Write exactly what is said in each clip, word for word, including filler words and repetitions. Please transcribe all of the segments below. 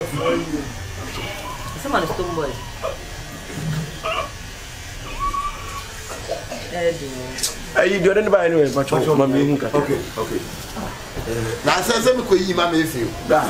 Someone is stone boy. Hey, you don't buy anyway, but okay, okay. Now, says I'm going to eat my nephew.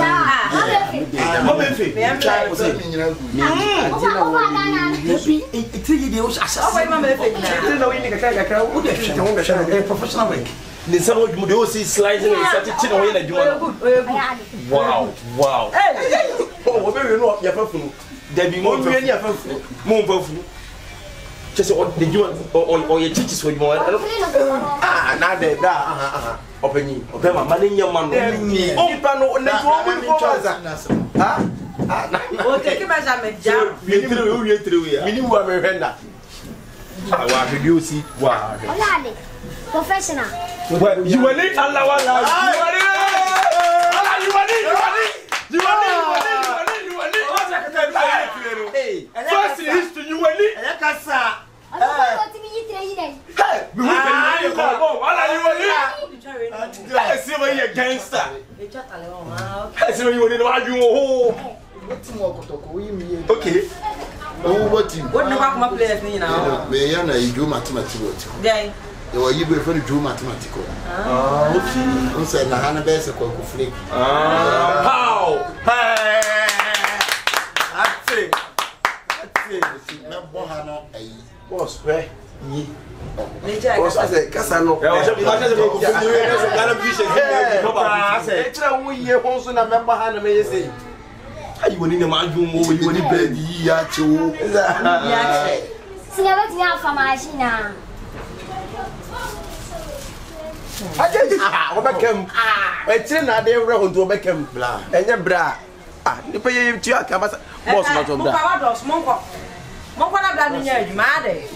Wow, wow. Oh, you know, there be more than more. Just the you or your teachers with more. Ah, not there. Ah, open you. Okay, my money, your man. Oh, Pano, and that's one. Ah, ah, take him as I'm a jam. You through, you through here. You were a render. I want to use it. Wow. Professional. Well, you were it. Allah, Allah. You were it. You were it. You were it. You were it. Hey, first in history, you were it. I don't to be eating. Hey, we will be able to go. Allah, you were it. I see where you're gangster. I see where you were in the okay. Oh, what you what do my players mean now? Mayana, you do mathematics. They were you before you do mathematical. Ah, okay. You said, Nahana Bess a cocoa flick. Ah, how? Hey, that's it. That's it. Bohana, a boss, where ye was as a Cassano. I said, we hear also a member Hannah may say. Are you in the Majum or you in the bed? Yachu. See everything out from my China. I tell you, I became a china, they were to become blah and your bra. Ah, the pay you to your cabas was not of that. Smoke. Mokwana bla nya adwuma de.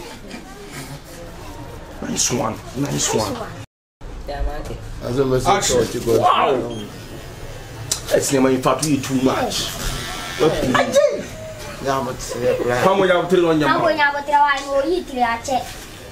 Nice one. Nice one. Yeah, man. As a message to go. Wow. It's never in fact too much. Okay. Yeah, but come on, I'm telling you. I'm going to try to eat the check.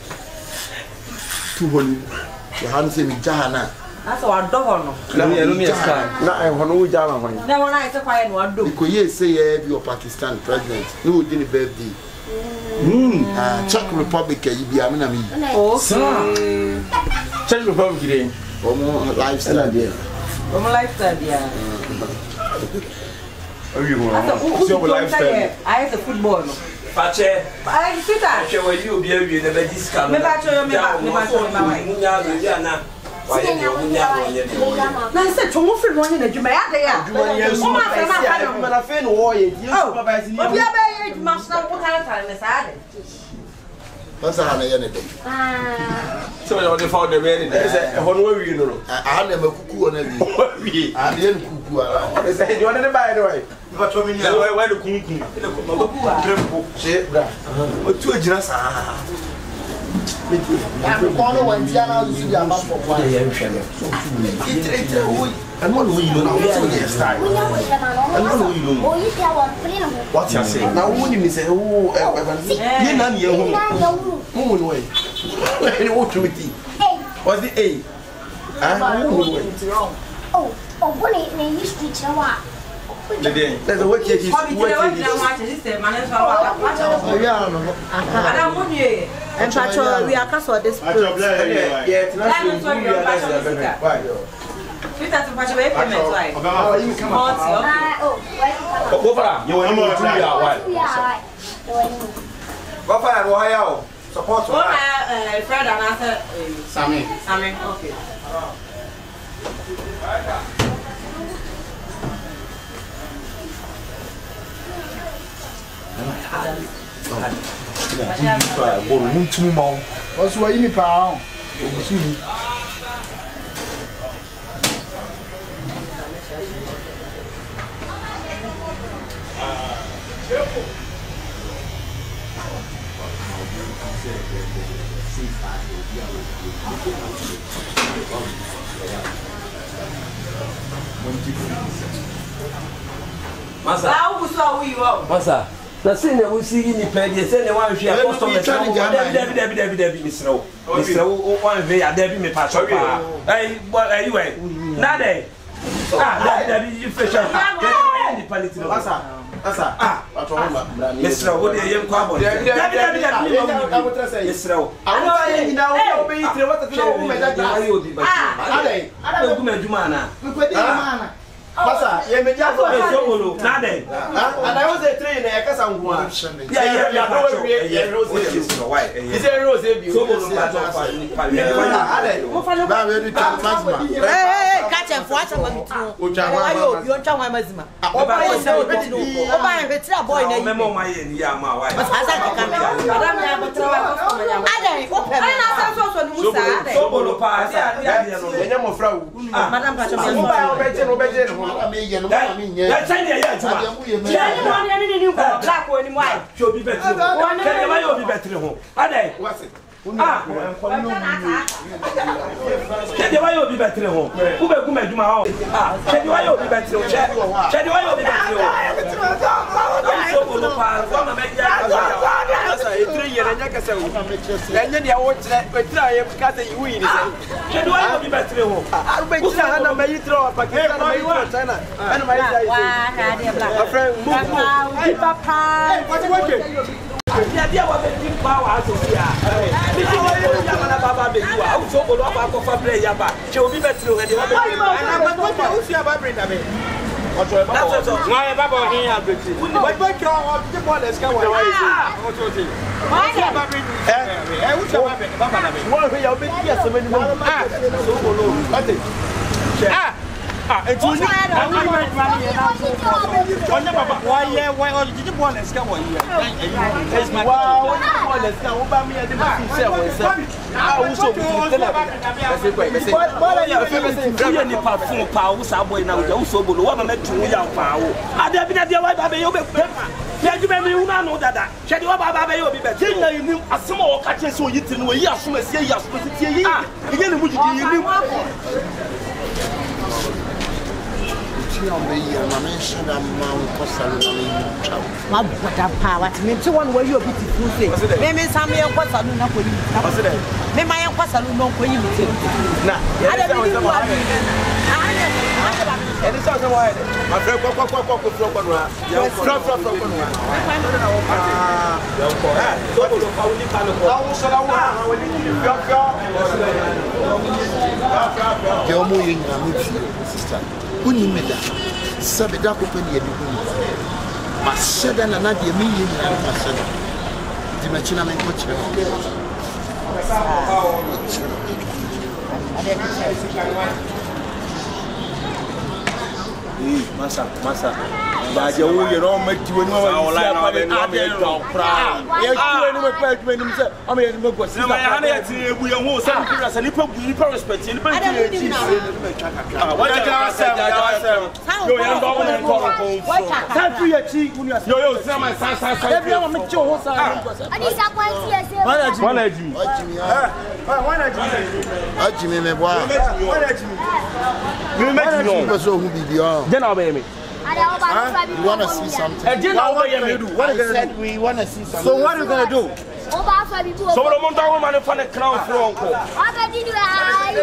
Two hundred. You haven't seen me, Jana. That's our dog. Let me let me ask. Now I want to Jana. Now when I say quiet one do. Because you say you are Pakistan president. No didn't birthday. Hmm. Ah, Czech Republic you be amina me. Okay. Czech Republic again. Omo lifestyle there. Omo lifestyle there. Oh, you want? So lifestyle. I have the football. Pache. I see that. Pache, when you be able to never discount. Me pache, me pache, me pache, me pache. Munya, munya, why you munya? Na se chomo fi no nya na djuma ya de ya. O ma fe ma fa no. Na fe no wo ye. You supervise ni. Obi aba ye djuma so ko tare tare me sa de. What's that na ye Ah. So you dey found the very there. Say e hono wi no. Ah na me kuku ona wi. Wi. Ah na ye kuku ara. Say you want to buy the way. But what me ni. Why why the kunku? Kuku a. Trempo. She bra. O tu agina sa. I'm going to want to see your mouth for one. And what we do now, what's style? And what we do? What's your say? Now, when you say, oh, you're not your home. Moon way. What to it? What's the A? Oh, oh, what is history? There's a work here. He's working. And patrol, we are cast for this. Yeah, it's not why. We have to patch away payment. Why? Oh, you come on. Oh, Go for that. You want to do your wife. Go for that. Why you? Support. One, uh, Fred and answer. Sammy. Sammy. Okay. Bom, muito mal. Posso aí me pau. Masa. Masa. Na se ne wo si ni pe de se ne wan hwe a customer se wo David David David David misro misro wo wan ve ya David me pa so pa eh eh we na de ah David David you fashion paniti no. Asa. Asa. Ah, Mister Wo de yem kwa bo. Dabi dabi dabi dabi. Mister Wo. Awo ye nyina wo be yitire wata tena wo me da. Ayo di ba. Ah, adai. Ada ku meduma na. Nkwadi mana. Pasa, ye me ja so be so bolo. Na den. Ah, and I was a train na yakasa ngwa. Ya ya ya ba cho. Ye rose Mister Why? Is it rose bi? So bolo ba cho fa ni pa. Adai. Ba we do chan mazima. Eh eh, catch and for what am I? O chan wa. Ayo, you chan wa mazima. Oba ye se obeti no. Oba ye betira boy na yi. Memo ma ye ni ya ma why. Asa ka kamera. Madam ya betira wa ko ya. Adai, o pe. Ai na sa so so ni musa adai. So bolo pa dia dia no. Yenye mo fra wu. Madam pa cho me. Oba obeti no obeti no. Me ye no. Ya China ya juma. Ya ni mo ni ni ni ko black o ni mo ai. Cho bi betri ho. Kede ba yo bi betri ho. Adai. Ah. Kede ba yo bi betri ho. Ku be ku meduma ho. Ah, kede ba yo bi betri ho. Kede ba yo bi betri ho. So bolo pa, so na me ya. Asa e three year nya kasa wu. Enya dia wo kire, betira ye kasa yi wi ni se. Kede ba yo bi betri ho. Aru be kira hana me yitro Pakistan me yitro China. Ana me yi. Wa na de black. My friend, move. Papa, papa. What you working? Ya dia wa be tin pa wa so sia. Ni ti ko ya mana baba be you a so bolo pa ko fa play ya ba. Che obi betri ho de wa be. Ana ba ko ko usia ba bring na me. Ojo ba. That's all. Nwa ye baba hin ya betri. Ba ba kira o ti bo le ska wa wa yi. Ojo ti. Why Ba bring. Eh, eh usia ba be baba na me. Mo he ya obi ti ya se me ni mo. Ah, so bolo. Ate. Ah. Ah, etu ni. Onya baba. Wa ye wa o ti bo le ska wa yi. It's my wow, what is now? What me? I didn't see what I was so good. That's it. That's it. But I feel like you pa fun pa wo sa boy na wo so bolo. Wa ma metu ya pa wo. Ade bi na de wa ba be yo be pepa. Ya ju be me una no dada. Hwe de wa ba ba be yo bi be. Tin na yin asem o ka che so yiti no yi asom asie yi asom asie yi. Ye ne mu jiji yi ni. On the year, my mention that Mount Costa Rica. ma bota pa what me to one way you beautiful say me me sam ye kwasa lu na ko yi me ma ye kwasa lu no ko yi mi na ada bi ni wa Any sound of why? My friend, go, go, go, go, go, go, go, go, go, go, go, go, go. Ah, so go to Pauli Palo. I was so I will need you. Go, go. Yo mo yin na me sister. Uni me da. Sabe da ko pe ni e bi. Ma sheda na na de me yin na ma sheda. Di ma china me ko chire. Masa, masa. Baje wo ye no ma diwe no wa isi apa de ade no kra. Ye diwe no me pa diwe ni se, o me ye me go si. Na ya na ye ti ebu ye hu se ni kra se ni pa gu ni pa respect ni pa ti ye ti. Ah, wa ja ja sem, ja sem. Yo ye ndo wo ni ko ko. Sa tu ye ti uni ase. Yo yo se ma sa sa sa. E bi ma me ti ho sa ni ko sa. Ani sa kwanti ye se. Wana ji. Wana ji. Eh, wana ji. Ajimi me bwa. Wana ji. Me me ji no. Ko so hu bibi o. Je na obey me. You want to see something? And now what are you going to do? What are you going to do? We want to see something. So what are you going to do? So the mountain woman in front of the crown floor. I did I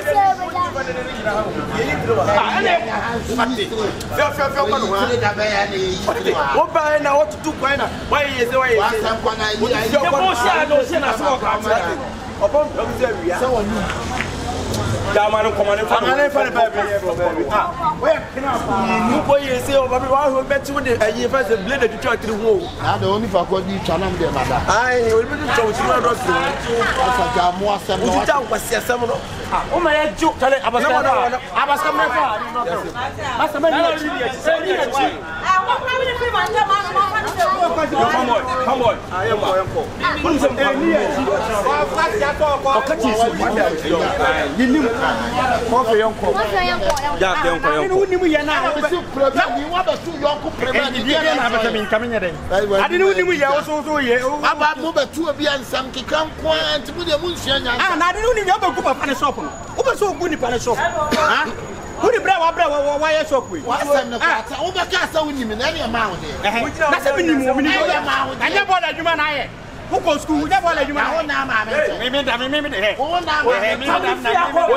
say what by now what to do by now? Why is the way? The bullshit no sin as well. Upon the someone da man come on for man for the baby ah where can I you boy say o baby wa bet you the ayi first blade the church the wo na the only for God channel dem mada ai we be to so no do so asa ja mo asem no o ja kwasi asem no ah o ma ya ju tale abasa na abasa me fa abasa me ni ni ah what problem if man ja man man come on come on ah yem ko yem ko kun se eh ni o kwasi ya to ko o ka ti so ni ni ko fe yon ko ja fe yon ko yon ko ni mu ye na si problem ni wa ba tu yon ko problem ni bi na ba mi nka me nye den ade ni ni mu ye o so so ye aba mo ba tu obi ansam kikan kwa anti mu de mu nsia nya ah na ade ni ni ba ku pa pa ne shop no o ba so ku ni pa ne shop ah who bra wa bra wa wa ye shop we wa sam na ka ta o ba ka sa woni mi na ne ma wo de na se bi ni mu mi ni anya boda adwuma na ye Who go school? We never let you know. na ma me. Me me da me me me he. Who na ma me. Me da me na. Who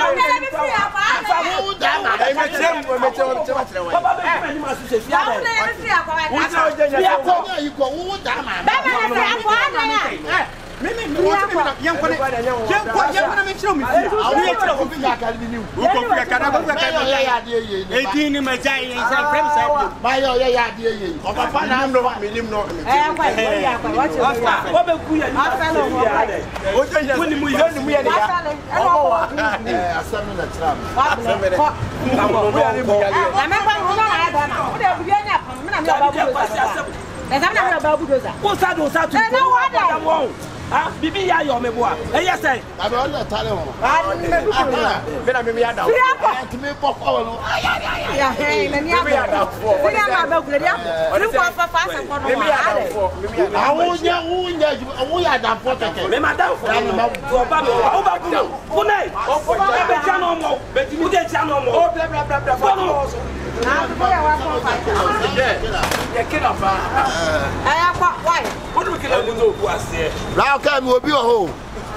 da ma me. Me chem, me chem, me chem atire wa. Baba be ni ma so se fia da. Who na o je Ya ko na yi ko who da ma me. Bẹ́ẹ̀ bẹ́ẹ̀ fẹ́ akọ àná yà. Me me me want me na yan ko ne. Yan ko yan ko na me chiro me fi. Awu ye chiro ko fi ya ka ni ni. Who ko fi ka na ko fi ka na. Ya ya de ye. eighteen ni ma jai en sa frame sa bi. Ma yo ya ya de ye. O papa na no me nim no. Eh kwa ko ya kwa wa che. Wo be ku ya ni ma so se fia da. O je je ni mu ye ni mu ye ni ya. Eh asami na tram. Asemi de. Na mo bu ya ni bu ya le. Na me kwa ngo na ya do na. O de bu ye nya pa me na me ba bu doza. Na za na me ba bu doza. Wo sa do sa tu. Eh na wa da. Ah, bibi ya yo me boa. Eh yes eh. Abi o le tale won. Ah, me bu ku na. Me na me me ya da. Ti me bo ko lo. Ya he na ni Me ya da fo. Ti na ba gure dia. Ri ko fa fa sa ko no. Me me ya da fo. Me me ya da. Awu nya wu nya wu ya da fo keke. Me ma da fo. Wo ba me wo ba ku. Ku nei. O fo ja be ja no mo. Be ti mu de ja no mo. O bla bla bla bla. Fo no. Na ko ya wa ko fa. Ye kila fa. Eh kwa why? Wo do kila mu do ku ase. La ka mi obi o ho.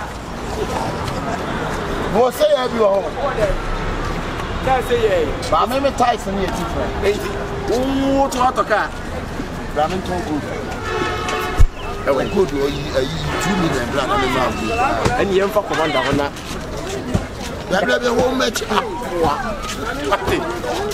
Mo say e bi o ho. Ka say ye. Ba me me ties ni e ti fra. Enti. O to to ka. Ba me ton good. E we good o yi ayi two million bra na me ma. Ani yem fa commander ho na. Bla bla bla ho match. Wa. Ate.